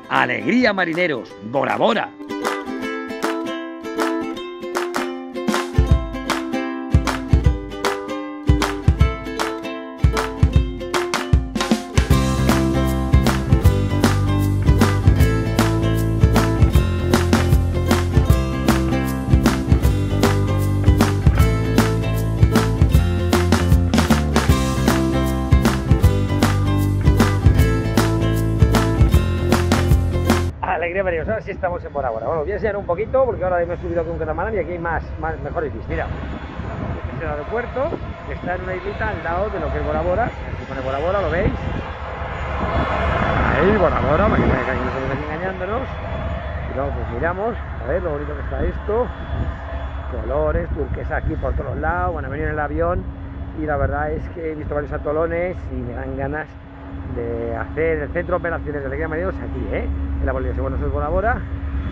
¡Alegría, marineros! ¡Bora, bora! Alegría, marineros. Ahora sí estamos en Bora Bora. Bueno, voy a enseñar un poquito porque ahora me he subido aquí un catamarán y aquí hay mejores vistas. Mira, este es el aeropuerto que está en una islita al lado de lo que es Bora Bora. Se pone Bora Bora, ¿lo veis? Ahí, Bora Bora, para que no estemos aquí engañándonos. Y luego pues miramos, a ver lo bonito que está esto. Colores, turquesa aquí por todos lados. Bueno, he venido en el avión y la verdad es que he visto varios atolones y me dan ganas de hacer el centro de operaciones de Alegría Marineros aquí, en la Polinesia. Bueno, eso es Bora Bora.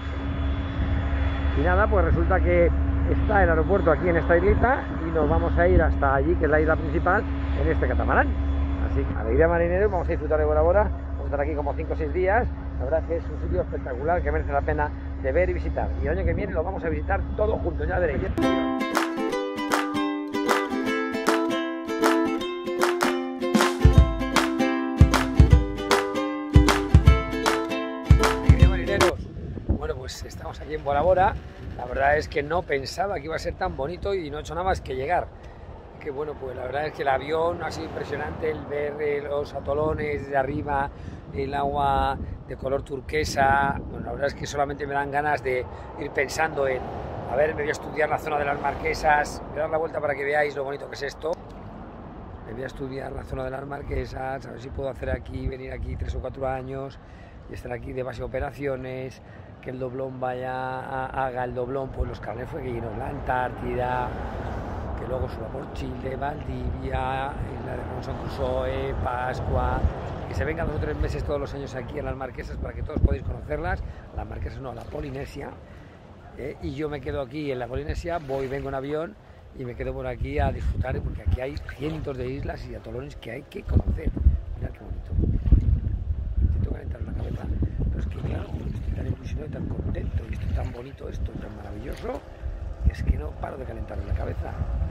Y nada, pues resulta que está el aeropuerto aquí en esta islita y nos vamos a ir hasta allí, que es la isla principal, en este catamarán. Así que Alegría Marineros, vamos a disfrutar de Bora Bora. Vamos a estar aquí como 5 o 6 días. La verdad es que es un sitio espectacular que merece la pena de ver y visitar. Y el año que viene lo vamos a visitar todos juntos, ya veréis. Bueno, pues estamos aquí en Bora Bora. La verdad es que no pensaba que iba a ser tan bonito y no he hecho nada más que llegar. Que bueno, pues la verdad es que el avión ha sido impresionante, el ver los atolones de arriba, el agua de color turquesa. Bueno, la verdad es que solamente me dan ganas de ir pensando en, a ver, me voy a estudiar la zona de las Marquesas, voy a dar la vuelta para que veáis lo bonito que es esto. Me voy a estudiar la zona de las Marquesas, a ver si puedo hacer aquí, venir aquí 3 o 4 años y estar aquí de base de operaciones, que el doblón haga el doblón, pues los carnefueguinos, la Antártida, que luego suba por Chile, Valdivia, Isla de Robinson Crusoe, Pascua, que se vengan 2 o 3 meses todos los años aquí en las Marquesas para que todos podáis conocerlas. Las Marquesas no, la Polinesia, y yo me quedo aquí en la Polinesia, vengo en avión y me quedo por aquí a disfrutar porque aquí hay cientos de islas y atolones que hay que conocer. Mirad qué bonito. Intento calentar la cabeza, pero es que claro, estoy tan ilusionado y tan contento y esto es tan bonito, esto es tan maravilloso, es que no paro de calentar la cabeza.